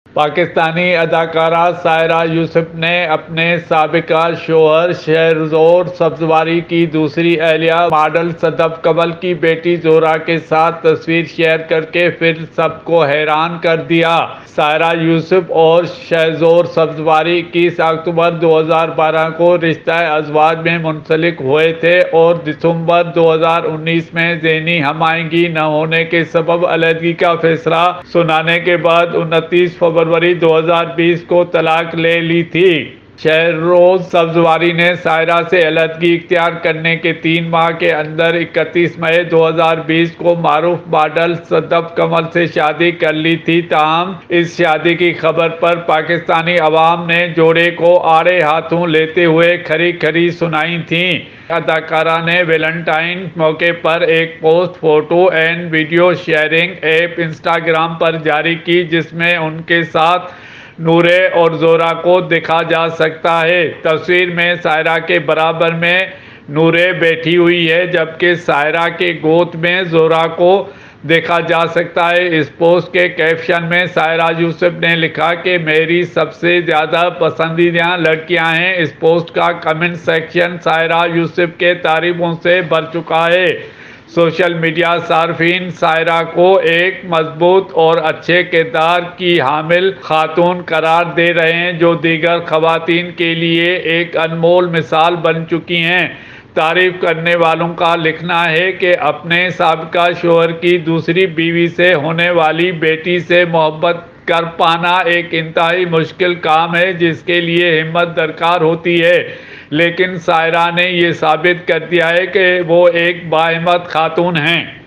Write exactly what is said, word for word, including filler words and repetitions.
پاکستانی اداکارہ سائرہ یوسف نے اپنے سابقہ شوہر شہرزور سبزواری کی دوسری اہلیہ ماڈل صدف کمل کی بیٹی زہرا کے ساتھ تصویر شیئر کر کے پھر سب کو حیران کر دیا۔ سائرہ یوسف اور شہرزور سبزواری اکیس اکتوبر دو ہزار بارہ کو رشتہ ازواج میں منسلک ہوئے تھے اور دسمبر دو ہزار انیس میں ذہنی ہمآہنگی نہ ہونے کے سبب علیحدگی کا فیصلہ سنانے کے بعد انتیس فروری دو ہزار بیس کو طلاق لے لی تھی۔ شہرزور سبزواری نے سائرہ سے علیحدگی اختیار کرنے کے تین ماہ کے اندر اکتیس مئی دو ہزار بیس کو معروف ماڈل صدف کمل سے شادی کر لی تھی، تاہم اس شادی کی خبر پر پاکستانی عوام نے جوڑے کو آڑے ہاتھوں لیتے ہوئے کھری کھری سنائی تھیں۔ اداکارہ نے ویلنٹائن موقع پر ایک post photo and video sharing app Instagram پر جاری کی، جس میں ان کے ساتھ نورے اور زہرا کو دیکھا جا سکتا ہے۔ تصویر میں سائرہ کے برابر میں نورے بیٹھی ہوئی ہے جبکہ سائرہ کے گود میں زہرا کو دیکھا جا سکتا ہے۔ اس پوسٹ کے کیپشن میں سائرہ یوسف نے لکھا کہ میری سب سے زیادہ پسندیدہ لڑکیاں ہیں۔ اس پوسٹ کا کمنٹ سیکشن سائرہ یوسف کے تعریفوں سے بھر چکا ہے۔ سوشل میڈیا صارفین سائرہ کو ایک مضبوط اور اچھے کردار کی حامل خاتون قرار دے رہے ہیں، جو دیگر خواتین کے لیے ایک انمول مثال بن چکی ہیں۔ تعریف کرنے والوں کا لکھنا ہے کہ اپنے سابقہ شوہر کی دوسری بیوی سے ہونے والی بیٹی سے محبت کر پانا ایک انتہائی مشکل کام ہے جس کے لیے ہمت درکار ہوتی ہے، لیکن سائرہ نے یہ ثابت کر دیا ہے کہ وہ ایک باہمت خاتون ہیں۔